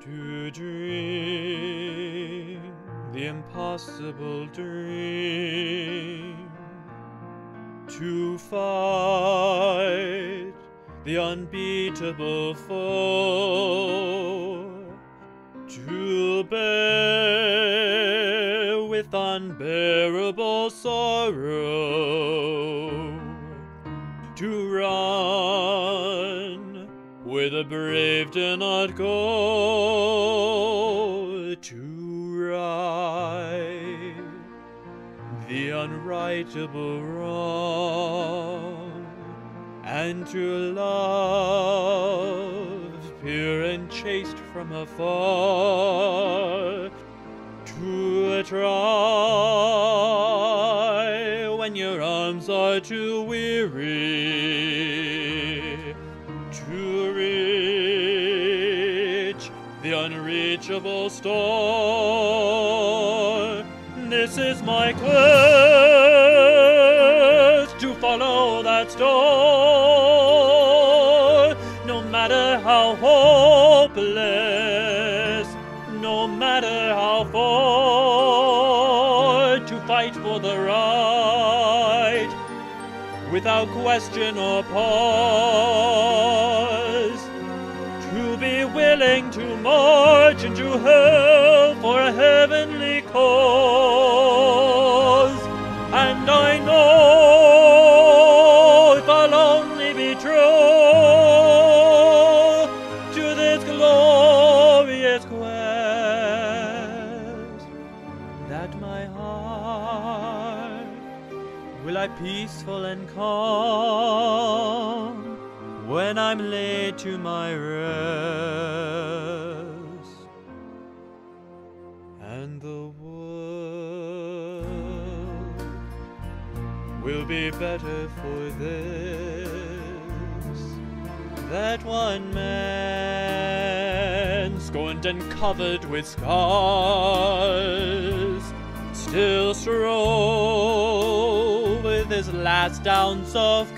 to dream the impossible dream, to fight the unbeatable foe, to bear with unbearable sorrow, to run where the brave do not go, to right the unrightable wrong, and to love pure and chaste from afar, to try when your arms are too weary, to reach the unreachable store. This is my quest, to follow that star, no matter how hopeless, no matter how far, to fight for the right, without question or pause, to be willing to march into hell for a heavenly cause. And I know if I'll only be true to this glorious quest, that my heart will lie peaceful and calm when I'm laid to my rest, and the world will be better for this, that one man, scorned and covered with scars, still strove with his last ounce of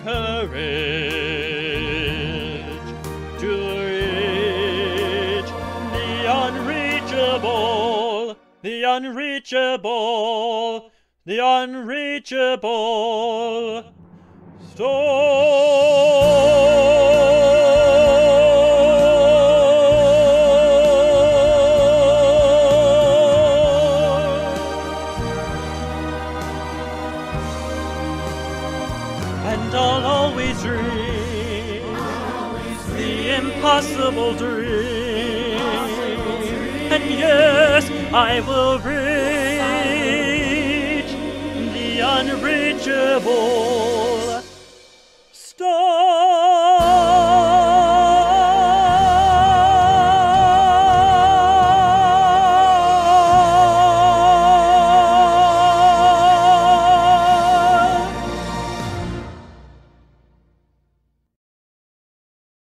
courage to reach the unreachable, the unreachable, the unreachable And I'll always dream the impossible dream. And yes, I will reach the unreachable.